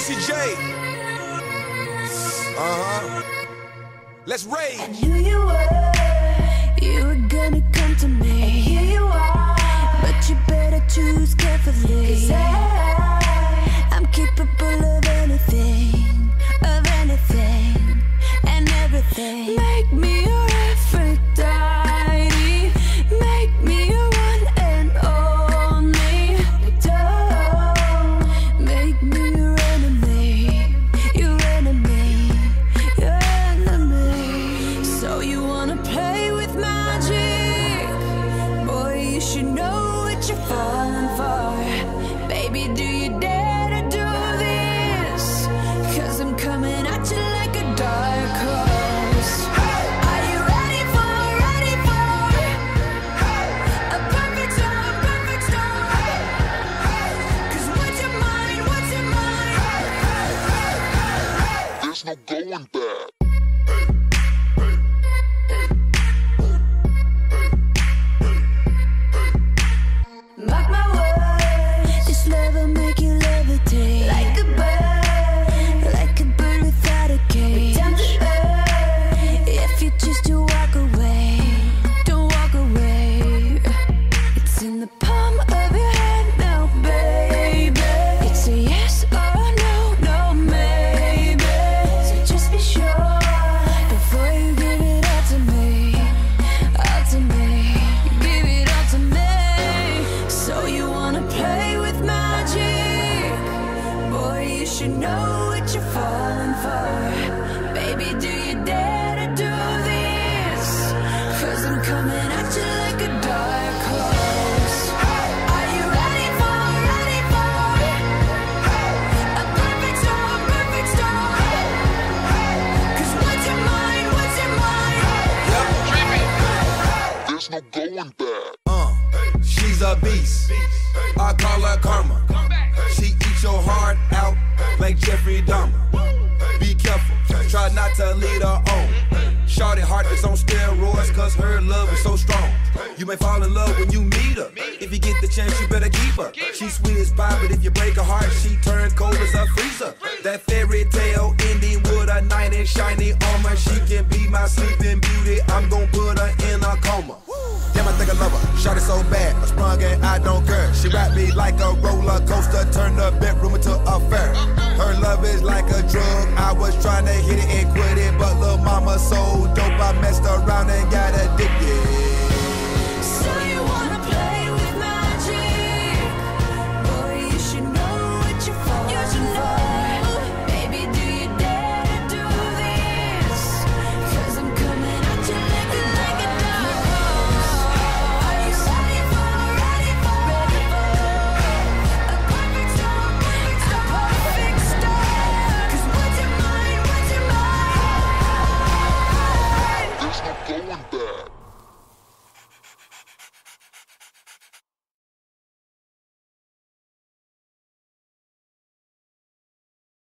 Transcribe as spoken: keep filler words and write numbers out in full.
Juicy J. Uh-huh. Let's rage. I knew you were, you were gonna come to me. And here you are, but you better choose carefully. 'Cause I, I'm capable of anything, of anything, and everything. Make me your Aphrodite, make me your one and only. Don't make me your enemy, your enemy, your enemy. So you wanna play with magic? Boy, you should know what you're falling for. Baby, do you dare to do this? 'Cause I'm coming at you like a dark horse. Are you ready for, ready for a perfect storm, perfect storm? 'Cause what's your mind, what's your mind? There's no going back. Mark my words, this love will make you levitate like a bird, like a bird without a cage. Down to earth, if you choose to walk away, don't walk away. It's in the palm of your hand now, baby. It's a yes or no, no maybe. So just be sure before you give it all to me, all to me, give it all to me. So you wanna play with magic? Boy, you should know what you're falling for. Baby, do you dare to do this? 'Cause I'm coming at you like a dark horse. Are you ready for, ready for a perfect storm, perfect storm? 'Cause what's your mind, what's your mind? There's no going back. Uh, she's a beast. I call her karma. She eats your heart out like Jeffrey Dahmer. Be careful, try not to lead her on. Shorty heart is on steroids, 'cause her love is so strong. You may fall in love when you meet her. If you get the chance, you better keep her. She's sweet as pie, but if you break her heart, she turns cold as a freezer. That fairy tale ending with a knight in shiny armor. She can be my sleeping beauty. I'm gon' put her in a coma. Damn, I think I love her. Shot it so bad, I sprung and I don't care. She wrapped me like a roller coaster, turned the bedroom into a fair. Her love is like a drug. I was trying to hit it and quit it, but lil' mama so dope, I messed around and got addicted.